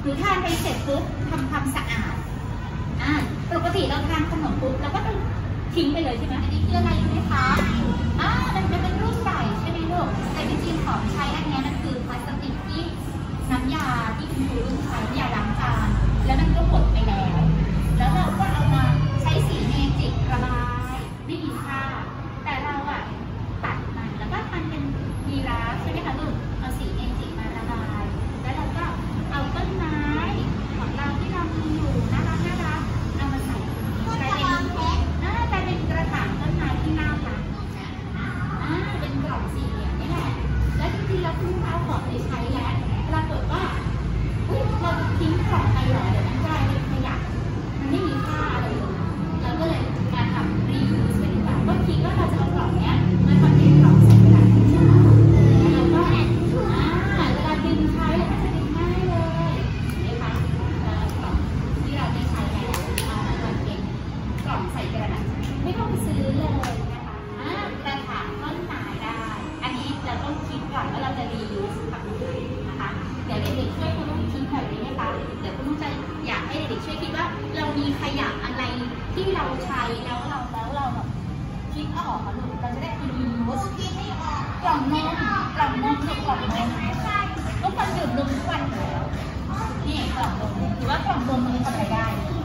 หรือทานไปเสร็จปุ๊บทำความสะอาดปกติเราทานขนมปุ๊บเราก็ต้องทิ้งไปเลยใช่ไหมอันนี้คืออะไรรู้ไหมคะมันจะเป็นรูปไก่ใช่ไหมลูกแต่จริงๆของใช้อันนี้มันคือพลาสติกที่น้ำยาที่คุณครูใช้น้ำยาล้างจานแล้วมันก็หมดไปแล้วเราก็เอามาใช้สีเมจิกระบายไม่มีค่าแต่เราตัดมันแล้วก็ทำเป็นยีราฟใช่ไหมคะลูกเอาสีเมจิกมาระบายแล้วเราก็เอาต้นไม้ของเราที่เรามีอยู่น่ารักเอามาใส่กลายเป็นกระถางต้นไม้ที่น่ารักเป็นกล่องสี่เหลี่ยมนี่แหละแล้วจริงๆเราเพิ่งเอาของไปใช้แล้วปรากฏว่าเราทิ้งของไปเหรอเดี๋ยวมันกลายเป็นขยะมันไม่มีค่าอะไรเลยเราก็เลยมาทำรียูสเป็นแบบก็คิดว่าเราจะเอากล่องนี้มาทำเป็นกล่องใส่กระดาษใช่ไหมแล้วก็เวลาดึงใช้แล้วก็จะดึงง่ายเลยนะคะกล่องที่เราไม่ใช้แล้วเอามาทำเป็นกล่องใส่กระดาษไม่ต้องซื้อเลยนะคะกระถางต้นไม้ได้อันนี้เราต้องคิดก่อนว่าเราจะรียูสทำยังไงนะคะเดี๋ยวเด็กๆช่วยคุณลุงคิดหน่อยได้ไหมคะเดี๋ยวคุณลุงจะอยากให้เด็กๆช่วยคิดว่าเรามีขยะอะไรที่เราใช้แล้วเราแบบคิดออกค่ะลูกเราจะได้รียูสคิดไม่ออกกล่องนมคือกล่องนมก็คนดื่มนมทุกวันอยู่แล้วนี่กล่องนมหรือว่ากล่องนมมันทำอะไรได้